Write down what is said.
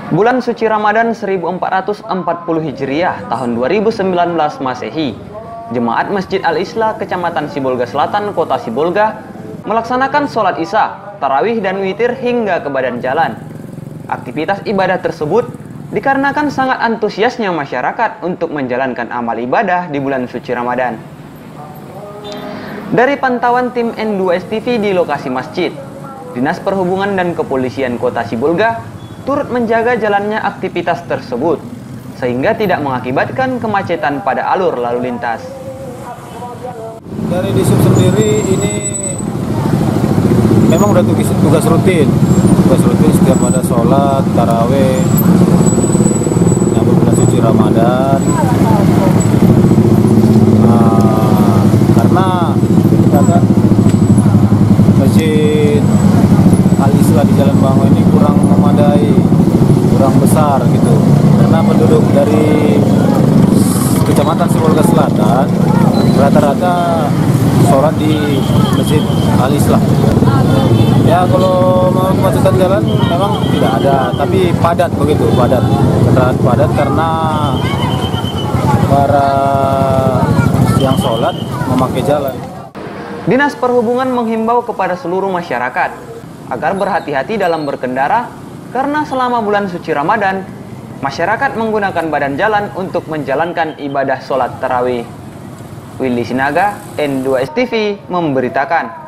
Bulan suci Ramadan 1440 Hijriah tahun 2019 Masehi, Jemaat Masjid Al-Islah Kecamatan Sibolga Selatan, Kota Sibolga melaksanakan sholat Isya, tarawih dan witir hingga ke badan jalan. Aktivitas ibadah tersebut dikarenakan sangat antusiasnya masyarakat untuk menjalankan amal ibadah di bulan suci Ramadan. Dari pantauan tim N2STV di lokasi masjid, Dinas Perhubungan dan Kepolisian Kota Sibolga turut menjaga jalannya aktivitas tersebut, sehingga tidak mengakibatkan kemacetan pada alur lalu lintas. Dari Disub sendiri ini memang udah tugas rutin setiap ada sholat, taraweh, nyambut bulan suci Ramadan. Karena kan Masjid Al-Islah di Jalan Bango ini kurang memadai, kurang besar gitu. Karena penduduk dari Kecamatan Sibolga Selatan rata-rata sholat di Masjid Al-Islah. Ya kalau mau kemacetan jalan memang tidak ada, tapi padat begitu, padat karena para yang sholat memakai jalan. Dinas Perhubungan menghimbau kepada seluruh masyarakat agar berhati-hati dalam berkendara karena selama bulan suci Ramadan, masyarakat menggunakan badan jalan untuk menjalankan ibadah sholat tarawih. Willy Sinaga, N2STV memberitakan.